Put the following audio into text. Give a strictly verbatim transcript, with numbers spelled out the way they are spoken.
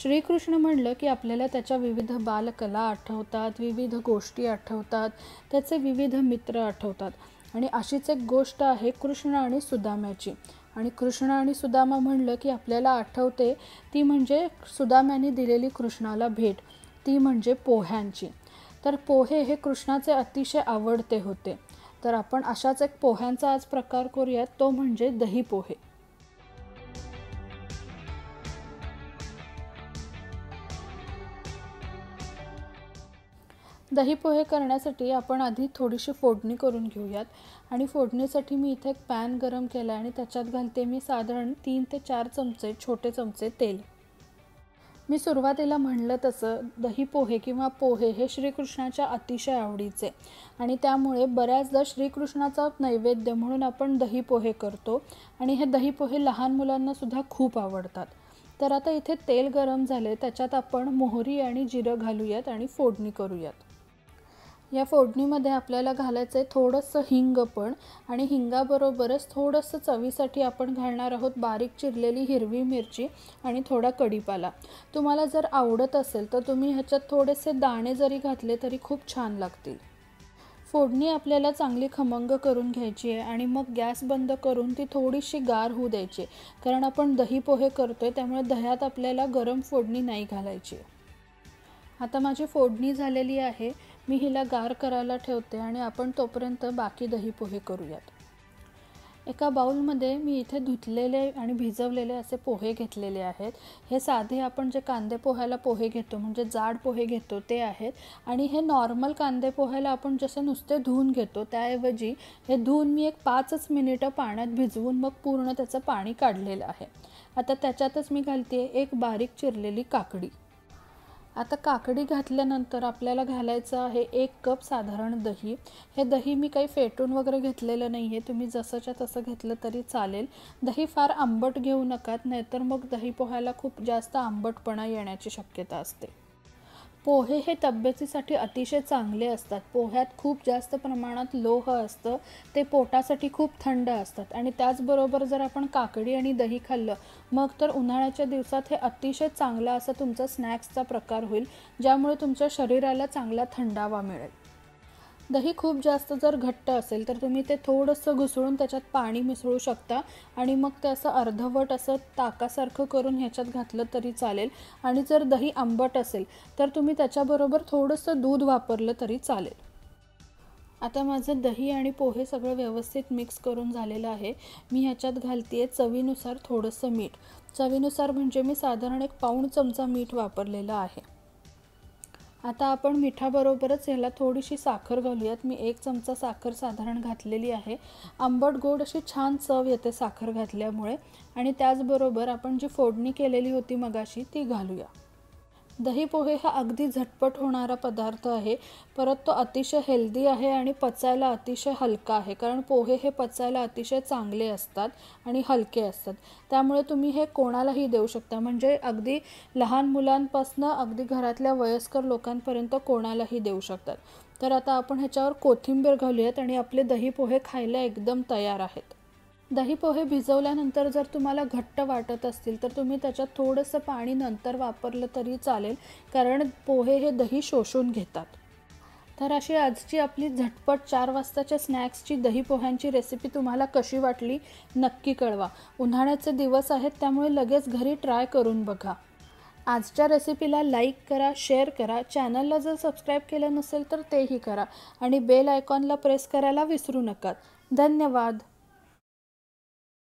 श्रीकृष्ण म्हणलं की आपल्याला त्याच्या विविध बालकला आठवतात, विविध गोष्टी आठवतात, त्याचे विविध मित्र आठवतात. आणि अशीच एक गोष्ट आहे कृष्ण आणि सुदाम्याची. आणि कृष्ण आणि सुदामा म्हणलं की आपल्याला आठवते ती म्हणजे सुदाम्याने दिलेली कृष्णाला भेट, ती म्हणजे पोह्यांची. तर पोहे हे कृष्णाचे अतिशय आवडते होते. तर आपण अशाच एक पोह्यांचा आज प्रकार करूयात, तो म्हणजे दही पोहे. दही पोहे करण्यासाठी आपण आधी थोडीशी फोडणी करून घेऊयात. आणि फोडणीसाठी मी इथे एक पॅन गरम केला आणि त्याच्यात घालते मी साधारण तीन ते चार चमचे छोटे चमचे तेल. मी सुरुवातीला म्हणलं तसं दही पोहे किंवा पोहे हे श्रीकृष्णाच्या अतिशय आवडीचे आणि त्यामुळे बऱ्याचदा श्रीकृष्णाचा नैवेद्य म्हणून आपण दही पोहे करतो आणि हे दही पोहे लहान मुलांनासुद्धा खूप आवडतात. तर आता इथे तेल गरम झाले, त्याच्यात आपण मोहरी आणि जिरं घालूयात आणि फोडणी करूयात. या फोडणीमध्ये आपल्याला घालायचं आहे थोडंसं हिंग पण, आणि हिंगाबरोबरच थोडंसं चवीसाठी आपण घालणार आहोत बारीक चिरलेली हिरवी मिरची आणि थोडा कढीपाला. तुम्हाला जर आवडत असेल तर तुम्ही ह्याच्यात थोडेसे दाणे जरी घातले तरी खूप छान लागतील. फोडणी आपल्याला चांगली खमंग करून घ्यायची आहे आणि मग गॅस बंद करून ती थोडीशी गार होऊ द्यायची, कारण आपण दही पोहे करतोय त्यामुळे दह्यात आपल्याला गरम फोडणी नाही घालायची. आता माझी फोडणी झालेली आहे, मी हिला गार करायला ठेवते आणि आपण तोपर्यंत बाकी दही पोहे करूयात. एका बाउलमध्ये मी इथे धुतलेले आणि भिजवलेले असे पोहे घेतलेले आहेत. हे साधे आपण जे कांदे पोह्याला पोहे घेतो म्हणजे जाड पोहे घेतो ते आहेत. आणि हे नॉर्मल कांदे पोह्याला आपण जसे नुसते धुवून घेतो त्याऐवजी हे धुवून मी एक पाचच मिनिटं पाण्यात भिजवून मग पूर्ण त्याचं पाणी काढलेलं आहे. आता त्याच्यातच मी घालते एक बारीक चिरलेली काकडी. आता काकडी घातल्यानंतर आपल्याला घालायचं आहे एक कप साधारण दही. हे दही मी काही फेटून वगैरे घेतलेलं नाही आहे, तुम्ही जसंच्या तसं घेतलं तरी चालेल. दही फार आंबट घेऊ नकात, नाहीतर मग दही पोह्याला खूप जास्त आंबटपणा येण्याची शक्यता असते. पोहे हे तब्येतीसाठी अतिशय चांगले असतात. पोह्यात खूप जास्त प्रमाणात लोह असतं, ते पोटासाठी खूप थंड असतात. आणि त्याचबरोबर जर आपण काकडी आणि दही खाल्लं मग तर उन्हाळ्याच्या दिवसात हे अतिशय चांगला असा तुमचा स्नॅक्सचा प्रकार होईल, ज्यामुळे तुमच्या शरीराला चांगला थंडावा मिळेल. दही खूप जास्त जर घट्ट असेल तर तुम्ही ते थोडंसं घुसळून त्याच्यात पाणी मिसळू शकता आणि मग ते असं अर्धवट असं ताकासारखं करून ह्याच्यात घातलं तरी चालेल. आणि जर दही आंबट असेल तर तुम्ही त्याच्याबरोबर थोडंसं दूध वापरलं तरी चालेल. आता माझं दही आणि पोहे सगळं व्यवस्थित मिक्स करून झालेलं आहे. मी ह्याच्यात घालते चवीनुसार थोडंसं मीठ. चवीनुसार म्हणजे मी साधारण एक पाऊण चमचा मीठ वापरलेलं आहे. आता आपण मिठाबरोबरच ह्याला थोडीशी साखर घालूयात. मी एक चमचा साखर साधारण घातलेली आहे. आंबट गोड अशी छान चव येते साखर घातल्यामुळे. आणि त्याचबरोबर आपण जी फोडणी केलेली होती मगाशी ती घालूया. दही पोहे हा अगदी झटपट होणारा पदार्थ आहे, परत तो अतिशय हेल्दी आहे आणि पचायला अतिशय हलका आहे, कारण पोहे हे पचायला अतिशय चांगले असतात आणि हलके असतात. त्यामुळे तुम्ही हे कोणालाही देऊ शकता, म्हणजे अगदी लहान मुलांपासून अगदी घरातल्या वयस्कर लोकांपर्यंत कोणालाही देऊ शकतात. तर आता आपण ह्याच्यावर कोथिंबीर घालूयात आणि आपले दही पोहे खायला एकदम तयार आहेत. दही पोहे भिजवल्यानंतर जर तुम्हाला घट्ट वाटत असतील तर तुम्ही त्याच्यात थोडंसं पाणी नंतर वापरलं तरी चालेल, कारण पोहे हे दही शोषून घेतात. तर अशी आजची आपली झटपट चार वाजताच्या स्नॅक्सची दही पोह्यांची रेसिपी तुम्हाला कशी वाटली नक्की कळवा. उन्हाळ्याचे दिवस आहेत त्यामुळे लगेच घरी ट्राय करून बघा. आजच्या रेसिपीला लाईक करा, शेअर करा. चॅनलला जर सबस्क्राईब केलं नसेल तर तेही करा आणि बेल आयकॉनला प्रेस करायला विसरू नका. धन्यवाद.